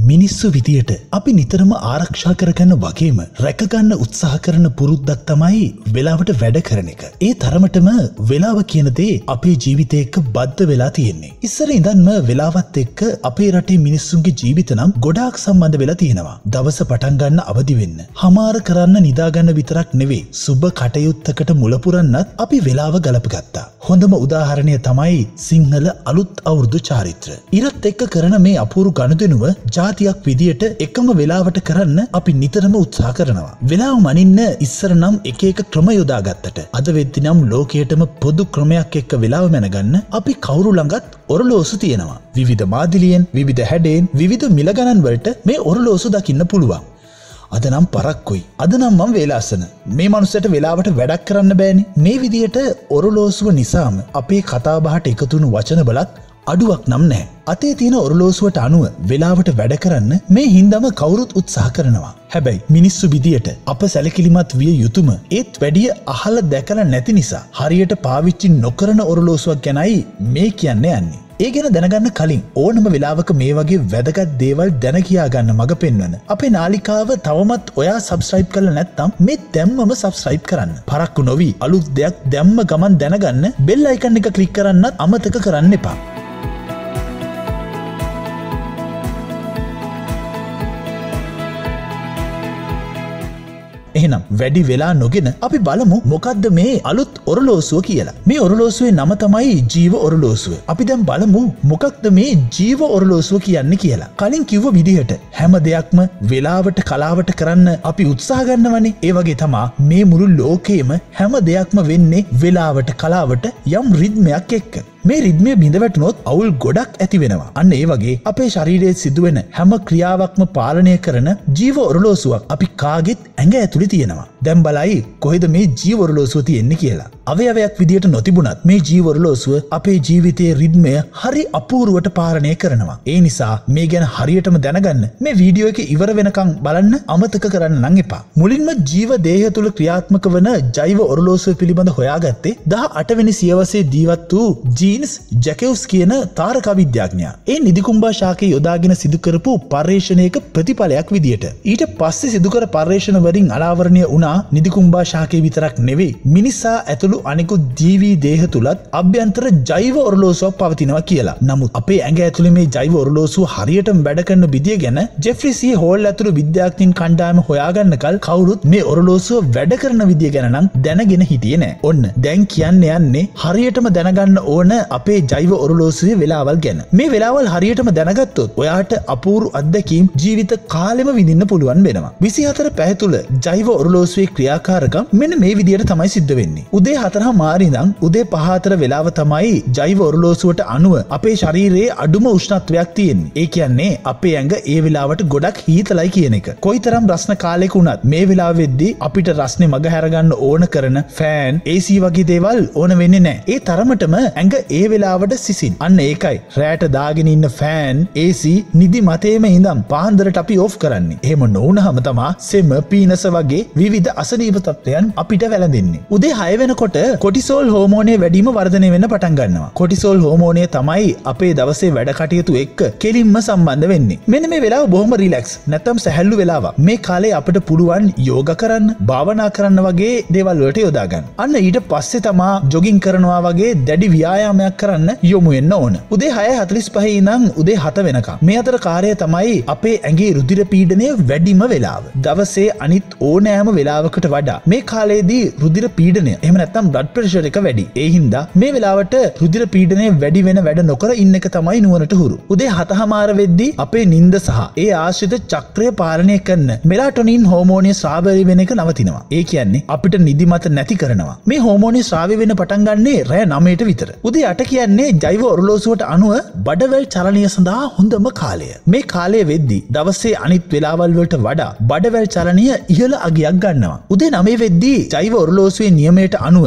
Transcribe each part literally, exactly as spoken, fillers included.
මිනිස්සු විදියට අපි නිතරම ආරක්ෂා කරගන්න වගේම රැකගන්න උත්සාහ කරන පුරුද්දක් තමයි වෙලාවට වැඩ කරන එක. ඒ තරමටම වෙලාව කියන දේ අපේ ජීවිතේ එක්ක බද්ධ වෙලා තියෙන්නේ. ඉස්සර ඉඳන්ම වෙලාවත් එක්ක අපේ රටේ මිනිස්සුන්ගේ ජීවිත නම් ගොඩාක් සම්බන්ධ වෙලා තියෙනවා. දවස පටන් ගන්න අවදි වෙන්න, හමාර කරන්න නිදා ගන්න විතරක් නෙවෙයි, සුබ කටයුත්තකට මුල පුරන්නත් අපි වෙලාව ගලපගත්තා. හොඳම උදාහරණය තමයි සිංහල අලුත් අවුරුදු චාරිත්‍ර. ඉරත් එක්ක කරන මේ අපූරු ගනුදෙනුව ජාතියක් විදියට එකම වෙලාවට කරන්න අපි නිතරම උත්සාහ කරනවා. වෙලාව මනින්න ඉස්සර නම් එක එක ක්‍රම යොදා ගත්තට අද වෙද්දි නම් ලෝකයටම පොදු ක්‍රමයක් එක්ක වෙලාව මැනගන්න අපි කවුරු ළඟත් ඔරලෝසු තියෙනවා. විවිධ මාදිලියෙන්, විවිධ හැඩයෙන්, විවිධ මිල ගණන් වලට මේ ඔරලෝසු දකින්න පුළුවන්. අද නම් පරක්කුයි. අද නම් මම වේලාසන. මේ මනුස්සයට වෙලාවට වැඩක් කරන්න බෑනේ. මේ විදියට ඔරලෝසුව නිසාම අපේ කතා බහට එකතු වුණු වචන බලත් අඩුවක් නම් නැහැ. අතේ තියෙන ඔරලෝසුවට අනුව වෙලාවට වැඩ කරන්න මේ හින්දාම කවුරුත් උත්සාහ කරනවා. හැබැයි මිනිස්සු විදියට අප සැලකිලිමත් විය යුතුම ඒත් වැඩිය අහලා දැකලා නැති නිසා හරියට පාවිච්චි නොකරන ඔරලෝසුවක් ගැනයි මේ කියන්නේ යන්නේ. ඒ ගැන දැනගන්න කලින් ඕනම වෙලාවක මේ වගේ වැදගත් දේවල් දැන කියා ගන්න මඟ පෙන්වන අපේ නාලිකාව තවමත් ඔයා සබ්ස්ක්‍රයිබ් කරලා නැත්නම් මේ දැම්මම සබ්ස්ක්‍රයිබ් කරන්න. පරක්කු නොවි අලුත් දෙයක් දැම්ම ගමන් දැනගන්න බෙල් අයිකන් එක ක්ලික් කරන්නත් අමතක කරන්න එපා. එහෙනම් වැඩි වෙලා නොගෙන අපි බලමු මොකද්ද මේ අලුත් ඔරලෝසුව කියලා. මේ ඔරලෝසුවේ නම තමයි ජීව ඔරලෝසුව. අපි දැන් බලමු මොකක්ද මේ ජීව ඔරලෝසුව කියන්නේ කියලා. කලින් කිව්ව විදිහට හැම දෙයක්ම වෙලාවට කලාවට කරන්න අපි උත්සාහ ගන්නවනේ. ඒ වගේ තමයි මේ මුළු ලෝකෙම හැම දෙයක්ම වෙන්නේ වෙලාවට කලාවට යම් රිද්මයක් එක්ක. මේ රිද්මය බිඳ වැටුනොත් අවුල් ගොඩක් ඇති වෙනවා. අන්න ඒ වගේ අපේ ශරීරයේ සිදුවෙන හැම ක්‍රියාවක්ම පාලනය කරන ජීව ඔරලෝසුවක් අපි කාගෙත් ඇඟ ඇතුලේ තියෙනවා. දැන් බලයි කොහෙද මේ ජීව ඔරලෝසුව තියෙන්නේ කියලා. අවයවයක් විදියට නොතිබුණත් මේ ජීව ඔරලෝසුව අපේ ජීවිතයේ රිද්මය හරි අපූර්වට පාලනය කරනවා. ඒ නිසා මේ ගැන හරියටම දැනගන්න මේ වීඩියෝ එක ඉවර වෙනකන් බලන්න අමතක කරන්න නම් එපා. මුලින්ම ජීව දේහය තුල ක්‍රියාත්මක වන ජෛව ඔරලෝසුව පිළිබඳ හොයාගත්තේ දහ අට වෙනි සියවසේ ජීවත් වූ ජීන්ස් ජැකෙව්ස් කියන තාරකා විද්‍යාඥයා. ඒ නිදිකුම්බා ශාකයේ යොදාගෙන සිදු කරපු පර්යේෂණයක ප්‍රතිඵලයක් විදියට. ඊට පස්සේ සිදු කර පර්යේෂණ වලින් අනාවරණය වුණා නිදිකුම්බා ශාකයේ විතරක් නෙවෙයි මිනිසා ඇතුළු අනිකුත් ජීවී දේහ තුලත් අභ්‍යන්තර ජෛව ඔරලෝසුවක් පවතිනවා කියලා. නමුත් අපේ ඇඟ ඇතුලේ මේ ජෛව ඔරලෝසුව හරියටම වැඩ කරන විදිය ගැන ජෙෆ්රි සී හෝල් ඇතුළු විද්‍යාඥයින් කණ්ඩායම හොයාගන්නකල් කවුරුත් මේ ඔරලෝසුව වැඩ කරන විදිය ගැන නම් දැනගෙන හිටියේ නෑ. ඔන්න දැන් කියන්න යන්නේ හරියටම දැනගන්න ඕන අපේ ජෛව ඔරලෝසුවේ වෙලාවල් ගැන. මේ වෙලාවල් හරියටම දැනගත්තොත් ඔයාට අපූර්ව අත්දැකීම් ජීවිත කාලෙම විඳින්න පුළුවන් වෙනවා. විසිහතර පැය තුල ජෛව ඔරලෝසුවේ ක්‍රියාකාරකම් මෙන්න මේ විදියට තමයි සිද්ධ වෙන්නේ. උදේ හතරහා මාර ඉඳන් උදේ පහ අතර වෙලාව තමයි ජෛව ඔරලෝසුවට අනුව අපේ ශරීරයේ අඩුම උෂ්ණත්වයක් තියෙන්නේ. ඒ කියන්නේ අපේ ඇඟ ඒ වෙලාවට ගොඩක් හීතලයි කියන එක. කොයිතරම් රස්න කාලයක වුණත් මේ වෙලාව වෙද්දී අපිට රස්නේ මග හැරගන්න ඕන කරන ෆෑන්, ඒ සී වගේ දේවල් ඕන වෙන්නේ නැහැ. ඒ තරමටම ඇඟ ඒ වෙලාවට සිසින්. අන්න ඒකයි රැට දාගෙන ඉන්න ෆෑන්, ඒ සී නිදි මතේම ඉඳන් පාන්දරට අපි ඕෆ් කරන්නේ. එහෙම නොවුනහම තමයි සෙම, පීනස වගේ විවිධ අසනීප තත්ත්වයන් අපිට වැළඳෙන්නේ. උදේ හය වෙනකොට කොටිසෝල් හෝමෝනය වැඩිම වර්ධනය වෙන්න පටන් ගන්නවා. කොටිසෝල් හෝමෝනය තමයි අපේ දවසේ වැඩ කටයුතු එක්ක කෙලින්ම සම්බන්ධ වෙන්නේ. මෙන්න මේ වෙලාව බොහොම රිලැක්ස් නැත්නම් සැහැල්ලු වෙලාවක්. මේ කාලේ අපිට පුළුවන් යෝගා කරන්න, භාවනා කරන්න වගේ දේවල් වලට යොදා ගන්න. අන්න ඊට පස්සේ තමයි ජොගින් කරනවා වගේ දැඩි ව්‍යායාමයක් කරන්න යොමු වෙන්න ඕන. උදේ හය හතළිස් පහ ඉඳන් උදේ හත වෙනකම්. මේ අතර කාර්යය තමයි අපේ ඇඟේ රුධිර පීඩනය වැඩිම වෙලාව. දවසේ අනිත් ඕනෑම වෙලාවකට වඩා මේ කාලේදී රුධිර පීඩනය එහෙම නැත්නම් බ්ලඩ් ප්‍රෙෂර් එක වැඩි. ඒ හින්දා මේ වෙලාවට රුධිර පීඩනය වැඩි වෙන වැඩ නොකර ඉන්න එක තමයි නුවණට හුරු. උදේ හතමාර වෙද්දී අපේ නිින්ද සහ ඒ ආශ්‍රිත චක්‍රය පාලනය කරන මෙලාටොනින් හෝමෝනය ස්‍රාවය වෙන එක නවතිනවා. ඒ කියන්නේ අපිට නිදිමත නැති කරනවා. මේ හෝමෝනය ස්‍රාවය වෙන පටන් ගන්නේ රෑ නවයට විතර. උදේ අට කියන්නේ ජෛව ඔරලෝසුවට අනුව බඩවැල් චලනය සඳහා හොඳම කාලය. මේ කාලය වෙද්දී දවසේ අනිත් වෙලාවල් වලට වඩා බඩවැල් චලනය ඉහළ අගයක් ගන්නවා. උදේ නවය වෙද්දී ජෛව ඔරලෝසුවේ නියමයට අනුව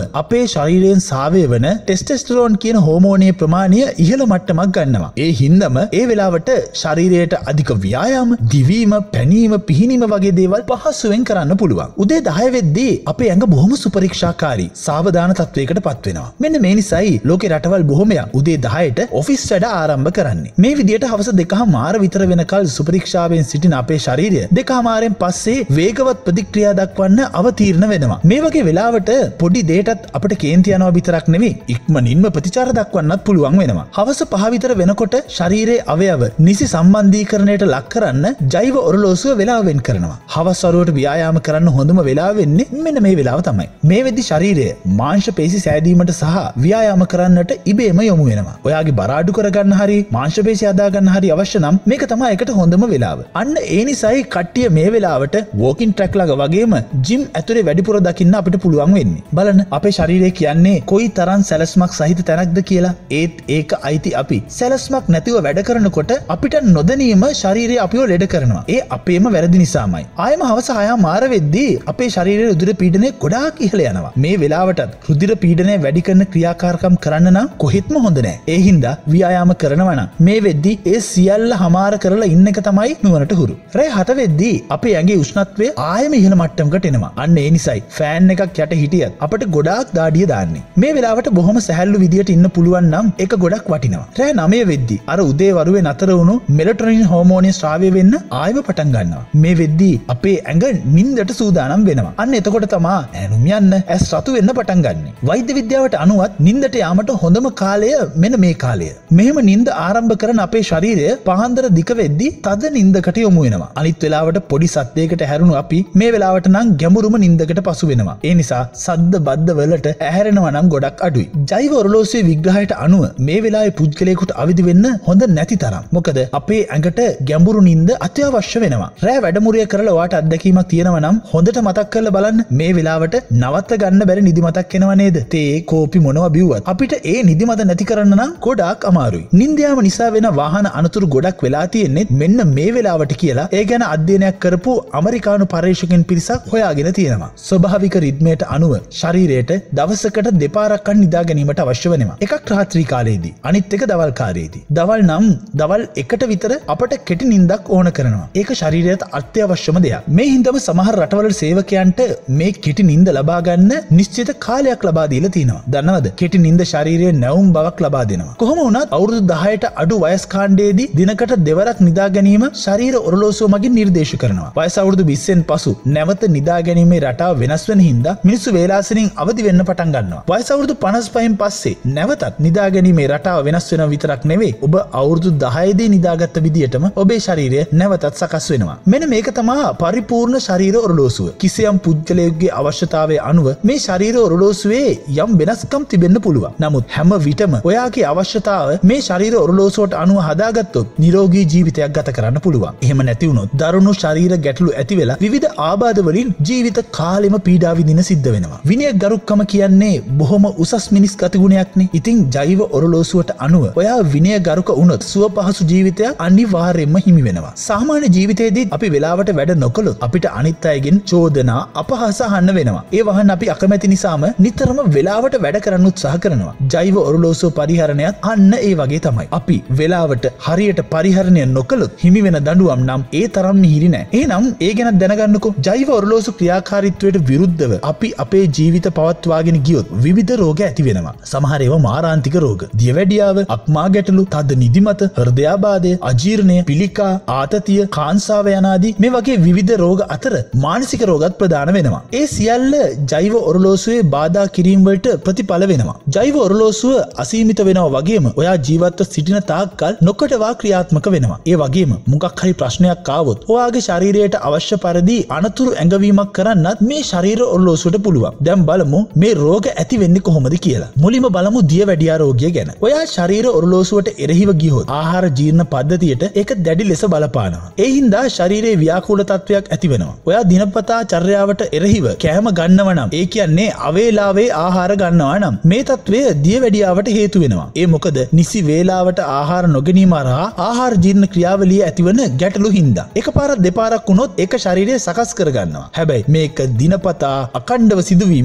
අපේ ශරීරයෙන් සාවය වන ටෙස්ටෙස්ටරෝන් කියන හෝමෝනයේ ප්‍රමාණය ඉහළ මට්ටමක් ගන්නවා. ඒ හින්දම ඒ වෙලාවට ශරීරයට අධික ව්‍යායාම, දිවීම, පැනීම, පිහිනීම වගේ දේවල් පහසුවෙන් කරන්න පුළුවන්. උදේ දහය වෙද්දී අපේ ඇඟ බොහොම සුපරීක්ෂාකාරී, සාවධාන තත්වයකට පත් වෙනවා. මෙන්න මේ නිසායි ලෝකේ රටවල් බොහොමයක් උදේ දහයට ඔෆිස් වැඩ ආරම්භ කරන්නේ. මේ විදියට හවස දෙකමාර විතර වෙනකල් සුපරීක්ෂාවෙන් සිටින අපේ ශරීරය දෙකමාරෙන් පස්සේ වේගවත් ප්‍රතික්‍රියා දක්වන්න අවතීර්ණ වෙනවා. මේ වගේ වෙලාවට පොඩි දෙයටත් අපිට කේන්ති යනවා විතරක් නෙවෙයි, ඉක්මනින්ම ප්‍රතිචාර දක්වන්නත් පුළුවන් වෙනවා. හවස පහ විතර වෙනකොට ශරීරයේ අවයව නිසි සම්බන්ධීකරණයට ලක් කරන්න ජෛව ඔරලෝසුව වෙලාව වෙන් කරනවා. හවස් වරුවට ව්‍යායාම කරන්න හොඳම වෙලාව වෙන්නේ මෙන්න මේ වෙලාව තමයි. මේ වෙද්දි ශරීරය මාංශ පේශි සෑදීමට සහ ව්‍යායාම කරන්නට ඉබේම යොමු වෙනවා. ඔයාගේ බර අඩු කරගන්න හරි මාංශ පේශි හදා ගන්න හරි අවශ්‍ය නම් මේක තමයි එකට හොඳම වෙලාව. අන්න ඒ නිසායි කට්ටිය මේ වෙලාවට වෝකින් ට්‍රැක් ළඟ වගේම ජිම් ඇතුලේ වැඩිපුර දකින්න අපිට පුළුවන් වෙන්නේ. බලන්න අපේ ශරීරය කියන්නේ කොයි තරම් සැලැස්මක් සහිත තැනක්ද කියලා. ඒත් ඒක අයිති අපි. සැලැස්මක් නැතිව වැඩ කරනකොට අපිට නොදැනීම ශරීරය අපිව ලෙඩ කරනවා. ඒ අපේම වැරදි නිසාමයි. ආයම හවස හයමාර වෙද්දී අපේ ශරීරයේ රුධිර පීඩනය ගොඩාක් ඉහළ යනවා. මේ වෙලාවටත් රුධිර පීඩනය වැඩි කරන ක්‍රියාකාරකම් කරන්න නම් කොහෙත්ම හොඳ නෑ. ඒ හින්දා ව්‍යායාම කරනවා නම් මේ වෙද්දී ඒ සියල්ල හමාර කරලා ඉන්න එක තමයි නුවණට හුරු. රෑ හත වෙද්දී අපේ ඇඟේ උෂ්ණත්වය ආයෙම ඉහළ මට්ටමකට එනවා. අන්න ඒ නිසායි ෆෑන් එකක් යට හිටියත් අපිට ගොඩාක් දාඩිය දාන්නේ. මේ වෙලාවට බොහොම සැහැල්ලු විදියට ඉන්න පුළුවන් නම් ඒක ගොඩක් වටිනවා. රෑ නවය වෙද්දී අර උදේ වරුවේ නතර වුණු මෙලටොනින් හෝමෝනය ස්‍රාවය වෙන්න ආයෙම පටන් ගන්නවා. මේ වෙද්දී අපේ ඇඟ නිින්දට සූදානම් වෙනවා. අන්න එතකොට තමා ඈනුම් යන්න ඇස් රතු වෙන්න පටන් ගන්නෙ. වෛද්‍ය විද්‍යාවට අනුවත් නිින්දට යාමට හොඳම කාලය මෙන්න මේ කාලය. මෙහෙම නිින්ද ආරම්භ කරන අපේ ශරීරය පහන්දර දික වෙද්දී තද නිින්දකට යොමු වෙනවා. අනිත් වෙලාවට පොඩි සද්දයකට හැරුණු අපි මේ වෙලාවට නම් ගැඹුරුම නිින්දකට පසු වෙනවා. ඒ නිසා සද්ද බද්ද වලට ඇහැරෙනවා නම් ගොඩක් අඩුයි. ජෛව ඔරලෝසුවේ විග්‍රහයට අනුව මේ වෙලාවේ පුද්ගලයෙකුට අවදි වෙන්න හොඳ නැති තරම්. මොකද අපේ ඇඟට ගැඹුරු නිින්ද අත්‍යවශ්‍ය වෙනවා. රෑ වැඩමුරිය කරලා ඔයාට අත්දැකීමක් තියෙනවා නම් හොඳට මතක් කරලා බලන්න. මේ වෙලාවට නවත්ත ගන්න බැරි නිදිමතක් එනවා නේද? තේ, කෝපි මොනවා බිව්වත් අපිට ඒ නිදිමත නැති කරන්න නම් ගොඩාක් අමාරුයි. නිින්ද යාම නිසා වෙන වාහන අනතුරු ගොඩක් වෙලා තියෙන්නේ මෙන්න මේ වෙලාවට කියලා ඒ ගැන අධ්‍යයනයක් කරපු ඇමරිකානු පර්යේෂකයන් පිරිසක් හොයාගෙන තියෙනවා. ස්වභාවික රිද්මයට අනුව ශරීරයට දවසකට දෙපාරක් කන් නිදා ගැනීමට අවශ්‍ය වෙනවා. එකක් රාත්‍රී කාලයේදී, අනිත් එක දවල් කාලයේදී. දවල් නම් දවල් එකට විතර අපට කෙටි නිින්දක් ඕන කරනවා. ඒක ශරීරයට අත්‍යවශ්‍යම දෙයක්. මේ හින්දාම සමහර රටවල සේවකයන්ට මේ කෙටි නිින්ද ලබා ගන්න නිශ්චිත කාලයක් ලබා දීලා තියෙනවා. දන්නවද? කෙටි නිින්ද ශරීරයේ නැවුම් බවක් ලබා දෙනවා. කොහොම වුණත් අවුරුදු දහයට අඩු වයස් කාණ්ඩයේදී දිනකට දෙවරක් නිදා ගැනීම ශරීර ඔරලෝසුව මගින් නිර්දේශ කරනවා. වයස අවුරුදු විස්සෙන් පසු නැවත නිදා ගැනීමේ රටාව වෙනස් වෙන හින්දා මිනිස්සු වේලාසනින් අවදි වෙන්න පටන් ගන්නවා. වයස අවුරුදු පනස් පහෙන් පස්සේ නැවතත් නිදා ගැනීමේ රටාව වෙනස් වෙනවා විතරක් නෙවෙයි, ඔබ අවුරුදු දහයේදී නිදාගත්ත විදියටම ඔබේ ශරීරය නැවතත් සකස් වෙනවා. මෙන්න මේක තමයි පරිපූර්ණ ශරීර ඔරලෝසුව. කිසියම් පුද්ගලයෙකුගේ අවශ්‍යතාවයේ අනුව මේ ශරීර ඔරලෝසුවේ යම් වෙනස්කම් තිබෙන්න පුළුවන්. නමුත් හැම විටම ඔයාගේ අවශ්‍යතාව මේ ශරීර ඔරලෝසුවට අනුව හදාගත්තොත් නිරෝගී ජීවිතයක් ගත කරන්න පුළුවන්. එහෙම නැති වුණොත් දරුණු ශරීර ගැටලු ඇති වෙලා විවිධ ආබාධ වලින් ජීවිත කාලෙම පීඩා විඳින සිද්ධ වෙනවා. විනය ගරුකම කියන්නේ බොහොම උසස් මිනිස් ගතිගුණයක්නේ. ඉතින් ජෛව ඔරලෝසුවට අනුව ඔයා විනය ගරුක වුණොත් සුව පහසු ජීවිතයක් අනිවාර්යයෙන්ම හිමි වෙනවා. සාමාන්‍ය ජීවිතයේදී අපි වෙලාවට වැඩ නොකළොත් අපිට අනිත් අයගෙන් චෝදනා අපහාස අහන්න වෙනවා. ඒ වහන් අපි අකමැති නිසාම නිතරම වෙලාවට වැඩ කරන්න උත්සාහ කරනවා. ජෛව ඔරලෝසුව පරිහරණයත් අන්න ඒ වගේ තමයි. අපි වෙලාවට හරියට පරිහරණය නොකළොත් හිමි වෙන දඬුවම් නම් ඒ තරම් මිහිරි නෑ. එහෙනම් ඒ ගැන දැනගන්නකෝ. ජෛව ඔරලෝසු ක්‍රියාකාරීත්වයට විරුද්ධව අපි අපේ ජීවිත පවත්වාගෙන ගියොත් විවිධ රෝග ඇති වෙනවා. සමහර ඒවා මාරාන්තික රෝග. දියවැඩියාව, අක්මා ගැටලු, තද නිදිමත, හෘදයාබාධය, අජීර්ණය, පිළිකා, ආතතිය, කාන්සාව යනාදී මේ වගේ විවිධ රෝග අතර මානසික රෝගත් ප්‍රධාන වෙනවා. ඒ සියල්ල ජෛව ඔරලෝසුවේ බාධා කිරීම වලට ප්‍රතිඵල වෙනවා. ජෛව ඔරලෝසුව අසීමිත වෙනවා වගේම ඔයා ජීවත්ව සිටින තාක්කල් නොකඩවා ක්‍රියාත්මක වෙනවා. ඒ වගේම මොකක් හරි ප්‍රශ්නයක් ආවොත් ඔයාගේ ශරීරයට අවශ්‍ය පරිදි අනතුරු ඇඟවීමක් කරන්නත් මේ ශරීර ඔරලෝසුවට පුළුවන්. දැන් බලමු මේ රෝග ඇති වෙන්නේ කොහොමද කියලා. මුලින්ම බලමු දියවැඩියා රෝගය ගැන. ඔයා ශරීර ඔරලෝසුවට එරෙහිව ගියොත් ආහාර ජීර්ණ පද්ධතියට ඒක දැඩි ලෙස බලපානවා. ඒ හින්දා ශරීරයේ ව්‍යාකූල තත්වයක් ඇති වෙනවා. ඔයා දිනපතා චර්යාවට එරෙහිව කෑම ගන්නවා නම්, ඒ කියන්නේ අවේලාවේ ආහාර ගන්නවා නම් මේ තත්වය දියවැඩියාවට හේතු වෙනවා. ඒ මොකද නිසි වේලාවට ආහාර නොගැනීම හරහා ආහාර ජීර්ණ ක්‍රියාවලිය ඇතිවන ගැටලු හින්දා. එකපාරක් දෙපාරක් වුණොත් ඒක ශරීරය සකස් කර ගන්නවා. හැබැයි මේක දිනපතා අකණ්ඩව සිදුවීමෙන් දිය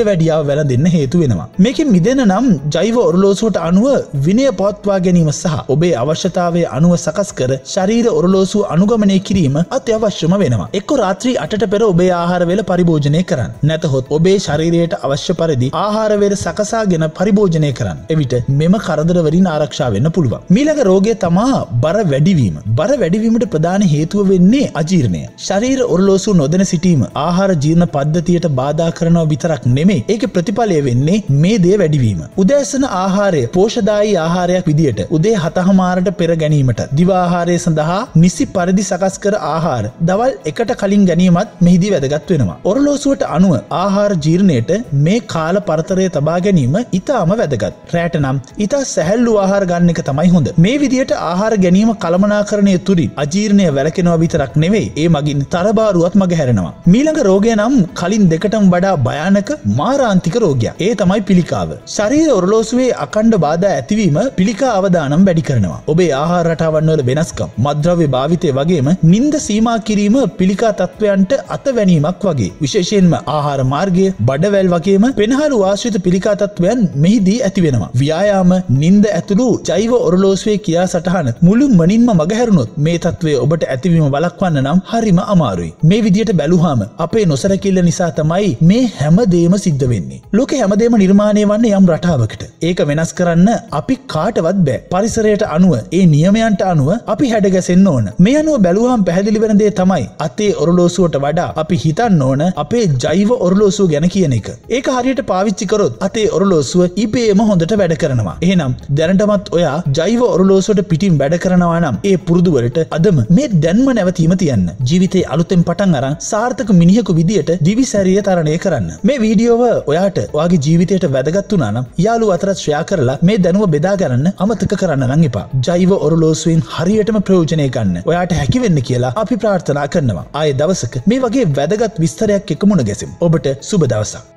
දියවැඩියාව වැළඳෙන්න හේතු වෙනවා. මේකෙන් මිදෙන්න නම් ජෛව ඔරලෝසුවට අනුව විනය පවත්වා ගැනීම සහ ඔබේ අවශ්‍යතාවයේ අනුව සකස් කර ශරීර ඔරලෝසුව අනුගමනය කිරීම අත්‍යවශ්‍යම වෙනවා. එක්ක රාත්‍රී අටට පෙර ඔබේ ආහාර වේල පරිභෝජනය කරන්න. නැතහොත් ඔබේ ශරීරයට අවශ්‍ය පරිදි ආහාර වේල සකසාගෙන පරිභෝජනය කරන්න. එවිට මෙම කරදර වලින් ආරක්ෂා වෙන්න පුළුවන්. මීළඟ රෝගය තමා බර වැඩිවීම. බර වැඩිවීමට ප්‍රධාන හේතුව වෙන්නේ අජීර්ණය. ශරීර ඔරලෝසුව නොදැන සිටීම ආහාර ජීර්ණ පද්ධතියට බාධා කරනවා විතරක් නෙමෙයි ඒකේ ප්‍රතිඵලය වෙන්නේ මේ දේ වැඩිවීම. උදෑසන ආහාරය පෝෂදායී ආහාරයක් විදියට උදේ හතහමාරට පෙර ගැනීමට දිව ආහාරය සඳහා නිසි පරිදි සකස් කර ආහාර දවල් එකට කලින් ගැනීමත් මෙහිදී වැදගත් වෙනවා. ඔරලෝසුවට අනුව ආහාර ජීර්ණයට මේ කාල පරතරය තබා ගැනීම ඉතාම වැදගත්. රැට නම් ඉතා සැහැල්ලු ආහාර ගන්න එක තමයි හොඳ. මේ විදියට ආහාර ගැනීම කළමනාකරණය තුලින් අජීර්ණය වැළකෙනවා විතරක් නෙවෙයි ඒ මගින් තරබාරුවත් මගහැරෙනවා. මීළඟ රෝගය නම් කලින් දෙකටම වඩා භයානක මාරාන්තික රෝගයක්. ඒ තමයි පිළිකාව. ශරීර ඔරලෝසුවේ අඛණ්ඩ බාධා ඇතිවීම පිළිකා අවදානම් වැඩි කරනවා. ඔබේ ආහාර රටාවන් වල වෙනස්කම්, මත්ද්‍රව්‍ය භාවිතය වගේම නිින්ද සීමා කිරීම පිළිකා තත්වයන්ට අතවැනීමක් වගේ. විශේෂයෙන්ම ආහාර මාර්ගය, බඩවැල් වගේම පෙනහළු ආශ්‍රිත පිළිකා තත්වයන් මෙහිදී ඇති වෙනවා. ව්‍යායාම, නිින්ද ඇතුළු ජෛව ඔරලෝසුවේ ක්‍රියා සටහන මුළු මනින්ම මගහැරුණොත් මේ තත්වය ඔබට ඇතිවීම වළක්වන්න නම් හරිම අමාරුයි. මේ විදියට බැලුවාම අපේ නොසලකිල්ල නිසා තමයි මේ හැමදේම සිද්ධ වෙන්නේ. ලෝකේ හැමදේම නිර්මාණය වන්නේ යම් රටාවකට. ඒක වෙනස් කරන්න අපි කාටවත් බෑ. පරිසරයට අනුව, ඒ නියමයන්ට අනුව අපි හැඩගැසෙන්න ඕන. මේ අනුව බැලුවාම පැහැදිලි වෙන දේ තමයි අතේ ඔරලෝසුවට වඩා අපි හිතන්න ඕන අපේ ජෛව ඔරලෝසුව ගැන කියන එක. ඒක හරියට පාවිච්චි කරොත් අතේ ඔරලෝසුව ඉබේම හොඳට වැඩ කරනවා. එහෙනම් දැනටමත් ඔයා ජෛව ඔරලෝසුවට පිටින් වැඩ කරනවා නම් ඒ පුරුදු වලට අදම මේ දැන්ම නැවතීම තියන්න. ජීවිතේ අලුතෙන් පටන් අරන් සාර්ථක මිනිහෙකු විදියට දිවිසැරිය තරණය කරන්න. මේ වීඩියෝව ඔයාට ඔයාගේ ජීවිතයට වැදගත් වුණා නම් යාළුවෝ අතරත් ෂෙයා කරලා මේ දැනුම බෙදා ගන්න අමතක කරන්න නම් එපා. ජෛව ඔරලෝසුවෙන් හරියටම ප්‍රයෝජනය ගන්න ඔයාට හැකි වෙන්න කියලා අපි ප්‍රාර්ථනා කරනවා. ආයේ දවසක මේ වගේ වැදගත් විස්තරයක් එක්ක මුණ ගැසෙමු. ඔබට සුබ දවසක්.